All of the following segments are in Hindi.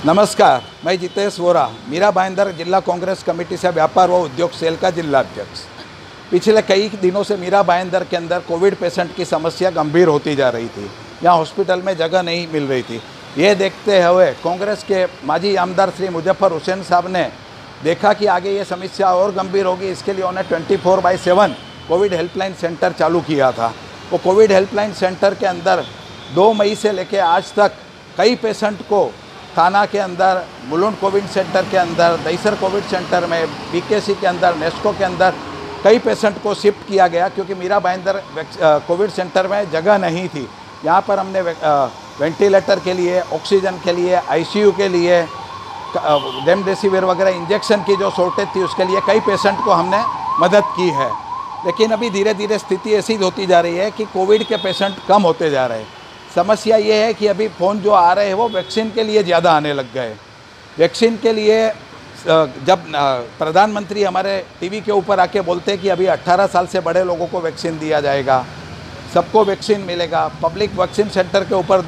नमस्कार, मैं जितेश वोरा, मीरा भाईंदर जिला कांग्रेस कमेटी से व्यापार व उद्योग सेल का जिला अध्यक्ष। पिछले कई दिनों से मीरा भाईंदर के अंदर कोविड पेशेंट की समस्या गंभीर होती जा रही थी। यहाँ हॉस्पिटल में जगह नहीं मिल रही थी। ये देखते हुए कांग्रेस के माजी आमदार श्री मुजफ्फर हुसैन साहब ने देखा कि आगे ये समस्या और गंभीर होगी। इसके लिए उन्होंने 24/7 कोविड हेल्पलाइन सेंटर चालू किया था। वो कोविड हेल्पलाइन सेंटर के अंदर 2 मई से लेकर आज तक कई पेशेंट को थाना के अंदर, मुलुंड कोविड सेंटर के अंदर, दहीसर कोविड सेंटर में, बीकेसी के अंदर, नेस्को के अंदर कई पेशेंट को शिफ्ट किया गया क्योंकि मीरा भाईंदर कोविड सेंटर में जगह नहीं थी। यहाँ पर हमने वेंटिलेटर के लिए, ऑक्सीजन के लिए, आईसीयू के लिए, रेमडेसिविर वगैरह इंजेक्शन की जो शॉर्टेज थी उसके लिए कई पेशेंट को हमने मदद की है। लेकिन अभी धीरे धीरे स्थिति ऐसी होती जा रही है कि कोविड के पेशेंट कम होते जा रहे हैं। समस्या ये है कि अभी फ़ोन जो आ रहे हैं वो वैक्सीन के लिए ज़्यादा आने लग गए। वैक्सीन के लिए जब प्रधानमंत्री हमारे टीवी के ऊपर आके बोलते हैं कि अभी 18 साल से बड़े लोगों को वैक्सीन दिया जाएगा, सबको वैक्सीन मिलेगा, पब्लिक वैक्सीन सेंटर के ऊपर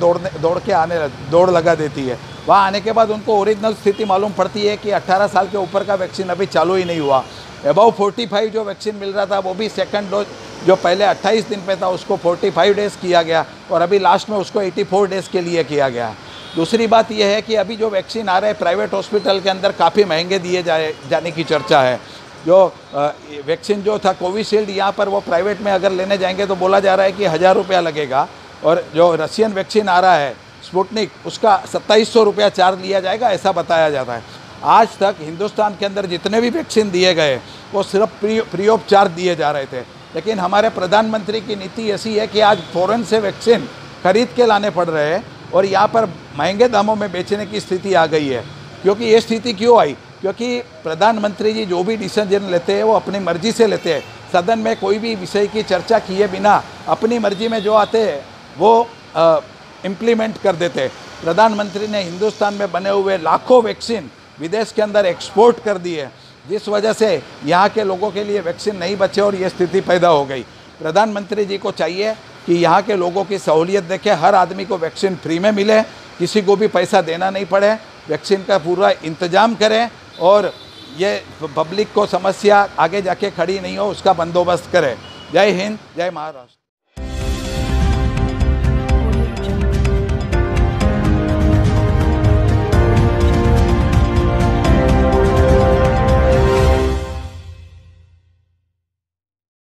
दौड़ लगा देती है। वहाँ आने के बाद उनको ओरिजिनल स्थिति मालूम पड़ती है कि 18 साल के ऊपर का वैक्सीन अभी चालू ही नहीं हुआ। अबाउ 45 जो वैक्सीन मिल रहा था वो भी सेकंड डोज जो पहले 28 दिन पे था उसको 45 डेज़ किया गया और अभी लास्ट में उसको 84 डेज़ के लिए किया गया। दूसरी बात यह है कि अभी जो वैक्सीन आ रहे हैं प्राइवेट हॉस्पिटल के अंदर काफ़ी महंगे दिए जाने की चर्चा है। जो वैक्सीन जो था कोविशील्ड, यहाँ पर वो प्राइवेट में अगर लेने जाएंगे तो बोला जा रहा है कि 1000 रुपया लगेगा। और जो रशियन वैक्सीन आ रहा है स्पुतनिक, उसका 2700 रुपया चार्ज लिया जाएगा, ऐसा बताया जाता है। आज तक हिंदुस्तान के अंदर जितने भी वैक्सीन दिए गए वो सिर्फ फ्री ऑफ चार्ज दिए जा रहे थे। लेकिन हमारे प्रधानमंत्री की नीति ऐसी है कि आज फॉरेन से वैक्सीन खरीद के लाने पड़ रहे हैं और यहाँ पर महंगे दामों में बेचने की स्थिति आ गई है। क्योंकि ये स्थिति क्यों आई? क्योंकि प्रधानमंत्री जी जो भी डिसीजन लेते हैं वो अपनी मर्जी से लेते हैं। सदन में कोई भी विषय की चर्चा किए बिना अपनी मर्जी में जो आते हैं वो इम्प्लीमेंट कर देते हैं। प्रधानमंत्री ने हिंदुस्तान में बने हुए लाखों वैक्सीन विदेश के अंदर एक्सपोर्ट कर दी है, जिस वजह से यहाँ के लोगों के लिए वैक्सीन नहीं बचे और ये स्थिति पैदा हो गई। प्रधानमंत्री जी को चाहिए कि यहाँ के लोगों की सहूलियत देखें, हर आदमी को वैक्सीन फ्री में मिले, किसी को भी पैसा देना नहीं पड़े, वैक्सीन का पूरा इंतजाम करें और ये पब्लिक को समस्या आगे जाके खड़ी नहीं हो उसका बंदोबस्त करें। जय हिंद, जय महाराष्ट्र।